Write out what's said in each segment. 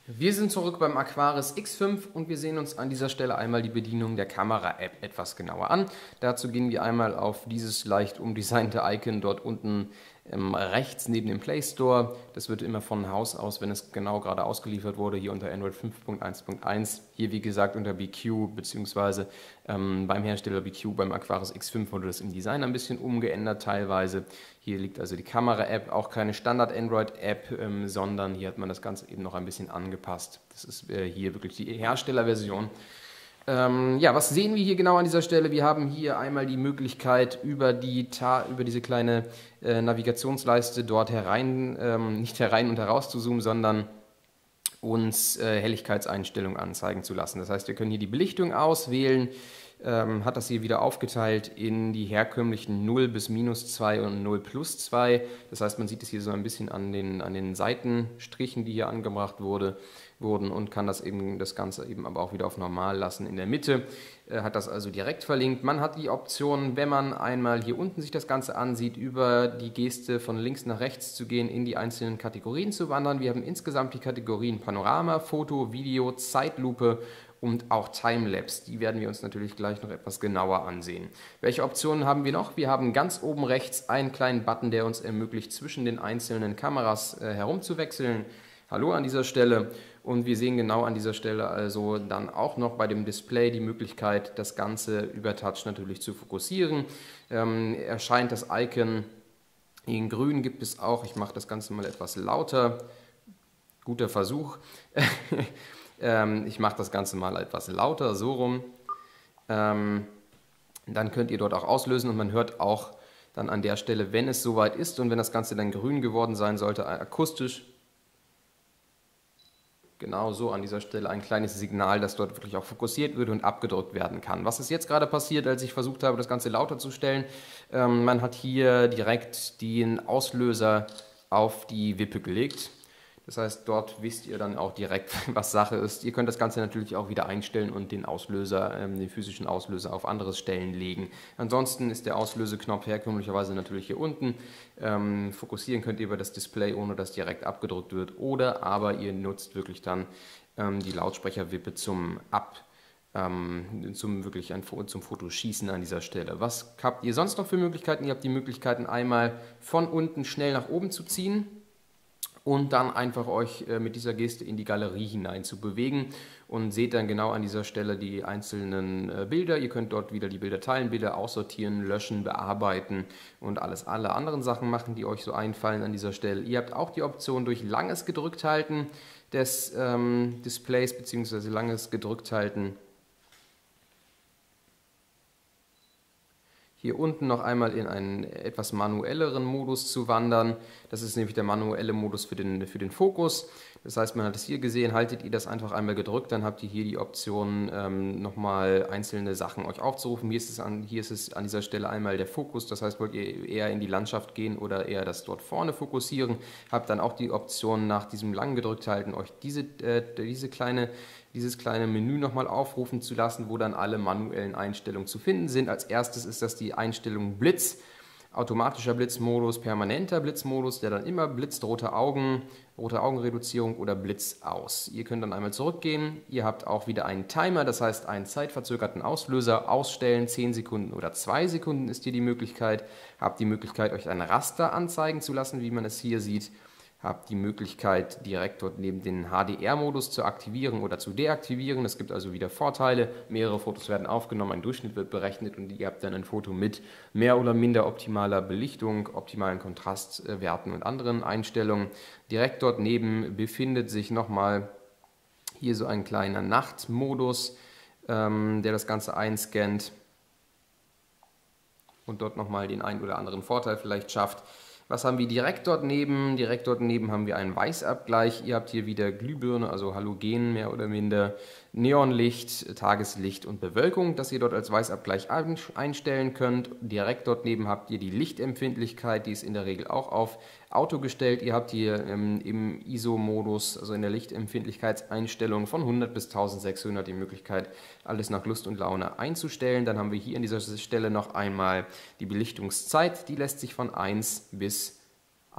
Wir sind zurück beim Aquaris X5 und wir sehen uns an dieser Stelle einmal die Bedienung der Kamera-App etwas genauer an. Dazu gehen wir einmal auf dieses leicht umdesignte Icon dort unten rechts neben dem Play Store. Das wird immer von Haus aus, wenn es genau gerade ausgeliefert wurde, hier unter Android 5.1.1. Hier wie gesagt unter BQ bzw. Beim Hersteller BQ, beim Aquaris X5 wurde das im Design ein bisschen umgeändert teilweise. Hier liegt also die Kamera-App, auch keine Standard-Android-App, sondern hier hat man das Ganze eben noch ein bisschen angepasst. Das ist hier wirklich die Herstellerversion. Ja, was sehen wir hier genau an dieser Stelle? Wir haben hier einmal die Möglichkeit, über diese kleine Navigationsleiste dort nicht herein und heraus zu zoomen, sondern uns Helligkeitseinstellungen anzeigen zu lassen. Das heißt, wir können hier die Belichtung auswählen, hat das hier wieder aufgeteilt in die herkömmlichen 0 bis -2 und 0 plus 2. Das heißt, man sieht es hier so ein bisschen an den Seitenstrichen, die hier angebracht wurden und kann das Ganze eben aber auch wieder auf normal lassen. In der Mitte hat das also direkt verlinkt. Man hat die Option, wenn man einmal hier unten sich das Ganze ansieht, über die Geste von links nach rechts zu gehen, in die einzelnen Kategorien zu wandern. Wir haben insgesamt die Kategorien Panorama, Foto, Video, Zeitlupe und auch Timelapse. Die werden wir uns natürlich gleich noch etwas genauer ansehen. Welche Optionen haben wir noch? Wir haben ganz oben rechts einen kleinen Button, der uns ermöglicht, zwischen den einzelnen Kameras herumzuwechseln. Hallo an dieser Stelle. Und wir sehen genau an dieser Stelle also dann auch noch bei dem Display die Möglichkeit, das Ganze über Touch natürlich zu fokussieren. Erscheint das Icon in grün, gibt es auch, ich mache das Ganze mal etwas lauter, guter Versuch. Ich mache das Ganze mal etwas lauter, so rum. Dann könnt ihr dort auch auslösen und man hört auch dann an der Stelle, wenn es soweit ist und wenn das Ganze dann grün geworden sein sollte, akustisch, genau so an dieser Stelle ein kleines Signal, das dort wirklich auch fokussiert wird und abgedrückt werden kann. Was ist jetzt gerade passiert, als ich versucht habe, das Ganze lauter zu stellen? Man hat hier direkt den Auslöser auf die Wippe gelegt. Das heißt, dort wisst ihr dann auch direkt, was Sache ist. Ihr könnt das Ganze natürlich auch wieder einstellen und den physischen Auslöser auf andere Stellen legen. Ansonsten ist der Auslöseknopf herkömmlicherweise natürlich hier unten. Fokussieren könnt ihr über das Display, ohne dass direkt abgedrückt wird. Oder aber ihr nutzt wirklich dann die Lautsprecherwippe zum Fotoschießen an dieser Stelle. Was habt ihr sonst noch für Möglichkeiten? Ihr habt die Möglichkeiten einmal von unten schnell nach oben zu ziehen und dann einfach euch mit dieser Geste in die Galerie hinein zu bewegen und seht dann genau an dieser Stelle die einzelnen Bilder. Ihr könnt dort wieder die Bilder teilen, Bilder aussortieren, löschen, bearbeiten und alle anderen Sachen machen, die euch so einfallen an dieser Stelle. Ihr habt auch die Option durch langes Gedrückthalten des Displays bzw. langes Gedrückthalten hier unten noch einmal in einen etwas manuelleren Modus zu wandern. Das ist nämlich der manuelle Modus für den Fokus. Das heißt, man hat es hier gesehen, haltet ihr das einfach einmal gedrückt, dann habt ihr hier die Option, nochmal einzelne Sachen euch aufzurufen. Hier ist es an dieser Stelle einmal der Fokus, das heißt, wollt ihr eher in die Landschaft gehen oder eher das dort vorne fokussieren, habt dann auch die Option, nach diesem langen Gedrückthalten euch dieses kleine Menü nochmal aufrufen zu lassen, wo dann alle manuellen Einstellungen zu finden sind. Als erstes ist das die Einstellung Blitz, automatischer Blitzmodus, permanenter Blitzmodus, der dann immer blitzt, rote Augenreduzierung oder Blitz aus. Ihr könnt dann einmal zurückgehen, ihr habt auch wieder einen Timer, das heißt einen zeitverzögerten Auslöser, ausstellen, 10 Sekunden oder 2 Sekunden ist hier die Möglichkeit. Habt die Möglichkeit, euch ein Raster anzeigen zu lassen, wie man es hier sieht. Habt die Möglichkeit, direkt dort neben den HDR-Modus zu aktivieren oder zu deaktivieren. Es gibt also wieder Vorteile. Mehrere Fotos werden aufgenommen, ein Durchschnitt wird berechnet und ihr habt dann ein Foto mit mehr oder minder optimaler Belichtung, optimalen Kontrastwerten und anderen Einstellungen. Direkt dort neben befindet sich nochmal hier so ein kleiner Nachtmodus, der das Ganze einscannt und dort nochmal den einen oder anderen Vorteil vielleicht schafft. Was haben wir direkt dort neben? Direkt dort neben haben wir einen Weißabgleich. Ihr habt hier wieder Glühbirne, also Halogen mehr oder minder, Neonlicht, Tageslicht und Bewölkung, das ihr dort als Weißabgleich einstellen könnt. Direkt dort neben habt ihr die Lichtempfindlichkeit, die ist in der Regel auch auf Auto gestellt. Ihr habt hier im ISO-Modus, also in der Lichtempfindlichkeitseinstellung von 100 bis 1600 die Möglichkeit, alles nach Lust und Laune einzustellen. Dann haben wir hier an dieser Stelle noch einmal die Belichtungszeit, die lässt sich von 1 bis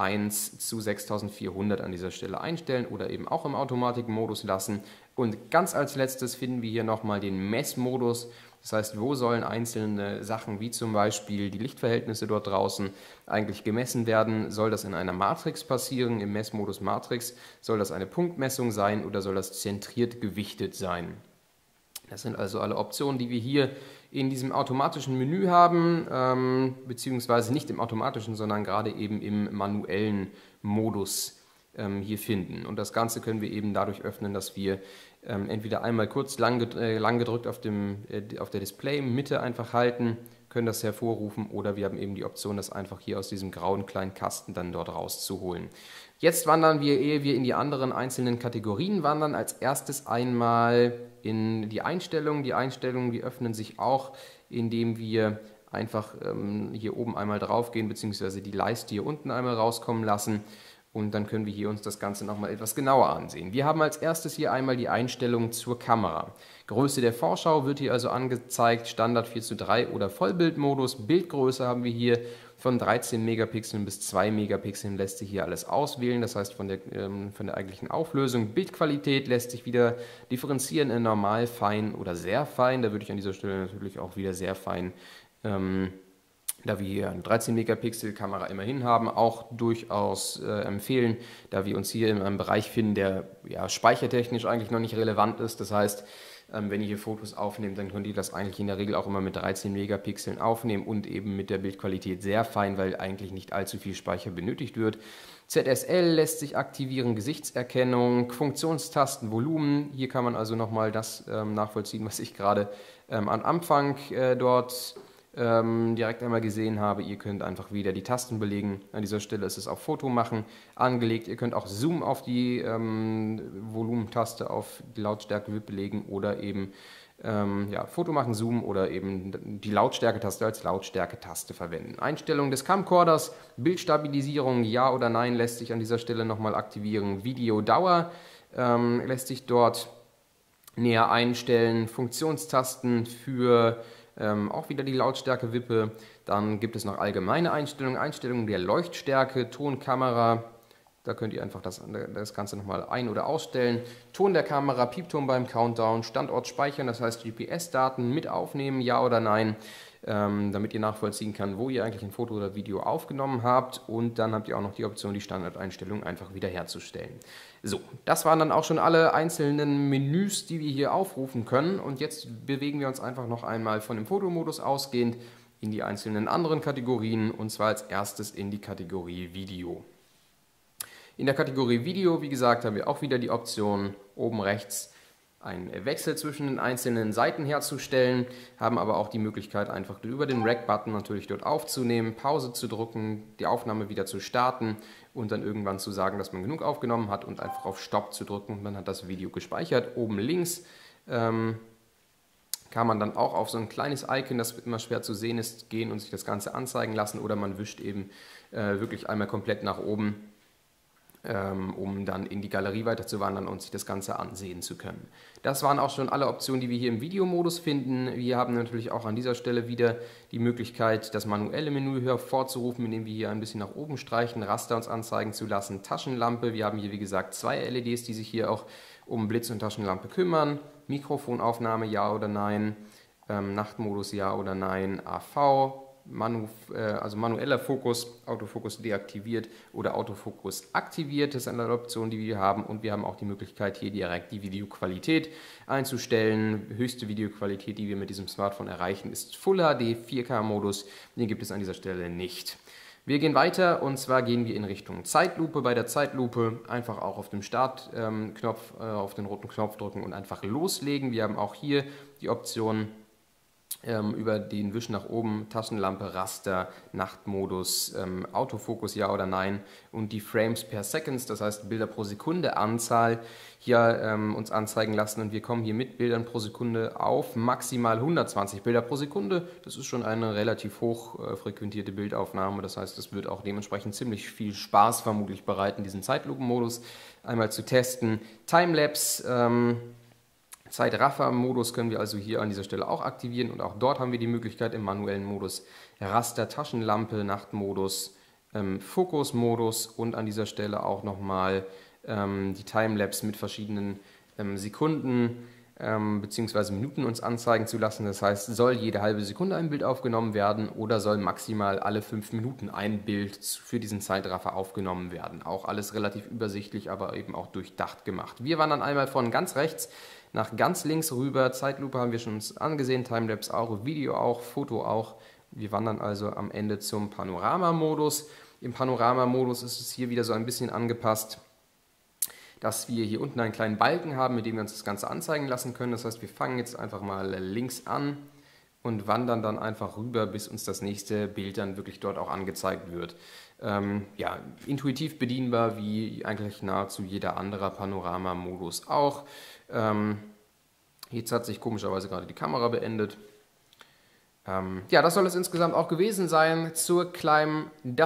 1 zu 6400 an dieser Stelle einstellen oder eben auch im Automatikmodus lassen. Und ganz als letztes finden wir hier nochmal den Messmodus. Das heißt, wo sollen einzelne Sachen wie zum Beispiel die Lichtverhältnisse dort draußen eigentlich gemessen werden? Soll das in einer Matrix passieren, im Messmodus Matrix? Soll das eine Punktmessung sein oder soll das zentriert gewichtet sein? Das sind also alle Optionen, die wir hier in diesem automatischen Menü haben, beziehungsweise nicht im automatischen, sondern gerade eben im manuellen Modus hier finden. Und das Ganze können wir eben dadurch öffnen, dass wir entweder einmal kurz lang gedrückt auf der Display-Mitte einfach halten, können das hervorrufen, oder wir haben eben die Option, das einfach hier aus diesem grauen kleinen Kasten dann dort rauszuholen. Jetzt wandern wir, ehe wir in die anderen einzelnen Kategorien wandern, als erstes einmal in die Einstellungen. Die Einstellungen, die öffnen sich auch, indem wir einfach hier oben einmal drauf gehen, beziehungsweise die Leiste hier unten einmal rauskommen lassen. Und dann können wir hier uns das Ganze nochmal etwas genauer ansehen. Wir haben als erstes hier einmal die Einstellung zur Kamera. Größe der Vorschau wird hier also angezeigt, Standard 4:3 oder Vollbildmodus. Bildgröße haben wir hier von 13 Megapixeln bis 2 Megapixeln lässt sich hier alles auswählen. Das heißt von der eigentlichen Auflösung. Bildqualität lässt sich wieder differenzieren in normal, fein oder sehr fein. Da würde ich an dieser Stelle natürlich auch wieder sehr fein da wir hier eine 13 Megapixel Kamera immerhin haben, auch durchaus empfehlen, da wir uns hier in einem Bereich finden, der ja, speichertechnisch eigentlich noch nicht relevant ist. Das heißt, wenn ihr hier Fotos aufnehmt, dann könnt ihr das eigentlich in der Regel auch immer mit 13 Megapixeln aufnehmen und eben mit der Bildqualität sehr fein, weil eigentlich nicht allzu viel Speicher benötigt wird. ZSL lässt sich aktivieren, Gesichtserkennung, Funktionstasten, Volumen. Hier kann man also nochmal das nachvollziehen, was ich gerade am Anfang dort direkt einmal gesehen habe. Ihr könnt einfach wieder die Tasten belegen. An dieser Stelle ist es auf Foto machen angelegt. Ihr könnt auch Zoom auf die Volumentaste, auf die Lautstärke-Wippe legen oder eben ja, Foto machen, Zoom oder eben die Lautstärke-Taste als Lautstärke-Taste verwenden. Einstellung des Camcorders, Bildstabilisierung, ja oder nein, lässt sich an dieser Stelle nochmal aktivieren. Videodauer lässt sich dort näher einstellen. Funktionstasten für auch wieder die Lautstärke-Wippe. Dann gibt es noch allgemeine Einstellungen, Einstellungen der Leuchtstärke, Tonkamera. Da könnt ihr einfach das Ganze nochmal ein- oder ausstellen. Ton der Kamera, Piepton beim Countdown, Standort speichern, das heißt GPS-Daten mit aufnehmen, ja oder nein, damit ihr nachvollziehen kann, wo ihr eigentlich ein Foto oder Video aufgenommen habt. Und dann habt ihr auch noch die Option, die Standardeinstellungen einfach wiederherzustellen. So, das waren dann auch schon alle einzelnen Menüs, die wir hier aufrufen können. Und jetzt bewegen wir uns einfach noch einmal von dem Fotomodus ausgehend in die einzelnen anderen Kategorien, und zwar als erstes in die Kategorie Video. In der Kategorie Video, wie gesagt, haben wir auch wieder die Option oben rechts einen Wechsel zwischen den einzelnen Seiten herzustellen, haben aber auch die Möglichkeit, einfach über den Rack-Button natürlich dort aufzunehmen, Pause zu drücken, die Aufnahme wieder zu starten und dann irgendwann zu sagen, dass man genug aufgenommen hat und einfach auf Stopp zu drücken und dann hat das Video gespeichert. Oben links kann man dann auch auf so ein kleines Icon, das immer schwer zu sehen ist, gehen und sich das Ganze anzeigen lassen, oder man wischt eben wirklich einmal komplett nach oben, um dann in die Galerie weiterzuwandern und sich das Ganze ansehen zu können. Das waren auch schon alle Optionen, die wir hier im Videomodus finden. Wir haben natürlich auch an dieser Stelle wieder die Möglichkeit, das manuelle Menü hervorzurufen, indem wir hier ein bisschen nach oben streichen, Raster uns anzeigen zu lassen, Taschenlampe. Wir haben hier, wie gesagt, zwei LEDs, die sich hier auch um Blitz und Taschenlampe kümmern. Mikrofonaufnahme, ja oder nein. Nachtmodus, ja oder nein. AV. Also manueller Fokus, Autofokus deaktiviert oder Autofokus aktiviert. Das ist eine Option, die wir haben, und wir haben auch die Möglichkeit, hier direkt die Videoqualität einzustellen. Höchste Videoqualität, die wir mit diesem Smartphone erreichen, ist Full HD 4K-Modus. Den gibt es an dieser Stelle nicht. Wir gehen weiter, und zwar gehen wir in Richtung Zeitlupe. Bei der Zeitlupe einfach auch auf dem Startknopf, auf den roten Knopf drücken und einfach loslegen. Wir haben auch hier die Option über den Wisch nach oben, Taschenlampe, Raster, Nachtmodus, Autofokus, ja oder nein, und die Frames per Seconds, das heißt Bilder pro Sekunde Anzahl, hier uns anzeigen lassen, und wir kommen hier mit Bildern pro Sekunde auf maximal 120 Bilder pro Sekunde. Das ist schon eine relativ hoch frequentierte Bildaufnahme, das heißt, es wird auch dementsprechend ziemlich viel Spaß vermutlich bereiten, diesen Zeitlupenmodus einmal zu testen. Timelapse, Zeitraffer-Modus können wir also hier an dieser Stelle auch aktivieren, und auch dort haben wir die Möglichkeit im manuellen Modus Raster, Taschenlampe, Nachtmodus Fokusmodus und an dieser Stelle auch nochmal die Timelapse mit verschiedenen Sekunden bzw. Minuten uns anzeigen zu lassen. Das heißt, soll jede halbe Sekunde ein Bild aufgenommen werden oder soll maximal alle 5 Minuten ein Bild für diesen Zeitraffer aufgenommen werden. Auch alles relativ übersichtlich, aber eben auch durchdacht gemacht. Wir wandern einmal von ganz rechts nach ganz links rüber. Zeitlupe haben wir schon uns angesehen, Timelapse auch, Video auch, Foto auch. Wir wandern also am Ende zum Panoramamodus. Im Panoramamodus ist es hier wieder so ein bisschen angepasst, dass wir hier unten einen kleinen Balken haben, mit dem wir uns das Ganze anzeigen lassen können. Das heißt, wir fangen jetzt einfach mal links an und wandern dann einfach rüber, bis uns das nächste Bild dann wirklich dort auch angezeigt wird. Ja, intuitiv bedienbar, wie eigentlich nahezu jeder andere Panoramamodus auch. Jetzt hat sich komischerweise gerade die Kamera beendet. Ja, das soll es insgesamt auch gewesen sein zum kleinen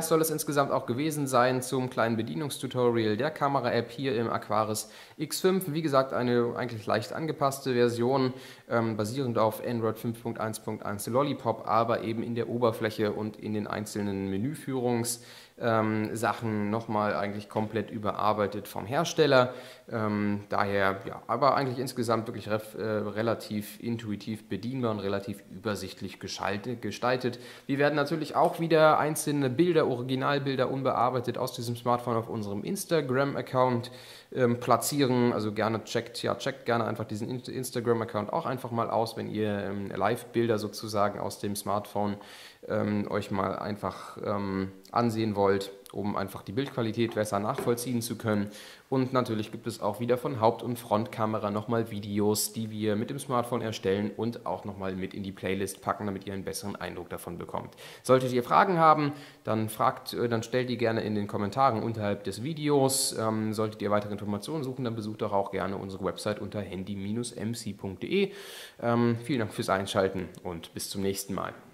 Bedienungstutorial der Kamera-App hier im Aquaris X5. Wie gesagt, eine eigentlich leicht angepasste Version, basierend auf Android 5.1.1 Lollipop, aber eben in der Oberfläche und in den einzelnen Menüführungssachen nochmal eigentlich komplett überarbeitet vom Hersteller. Daher, ja, aber eigentlich insgesamt wirklich relativ intuitiv bedienbar und relativ übersichtlich gestaltet. Wir werden natürlich auch wieder einzelne Bilder, Originalbilder unbearbeitet aus diesem Smartphone auf unserem Instagram-Account platzieren. Also gerne checkt gerne einfach diesen Instagram-Account auch einfach mal aus, wenn ihr Live-Bilder sozusagen aus dem Smartphone euch mal einfach ansehen wollt, um einfach die Bildqualität besser nachvollziehen zu können. Und natürlich gibt es auch wieder von Haupt- und Frontkamera nochmal Videos, die wir mit dem Smartphone erstellen und auch nochmal mit in die Playlist packen, damit ihr einen besseren Eindruck davon bekommt. Solltet ihr Fragen haben, dann stellt die gerne in den Kommentaren unterhalb des Videos. Solltet ihr weitere Informationen suchen, dann besucht doch auch gerne unsere Website unter handy-mc.de. Vielen Dank fürs Einschalten und bis zum nächsten Mal.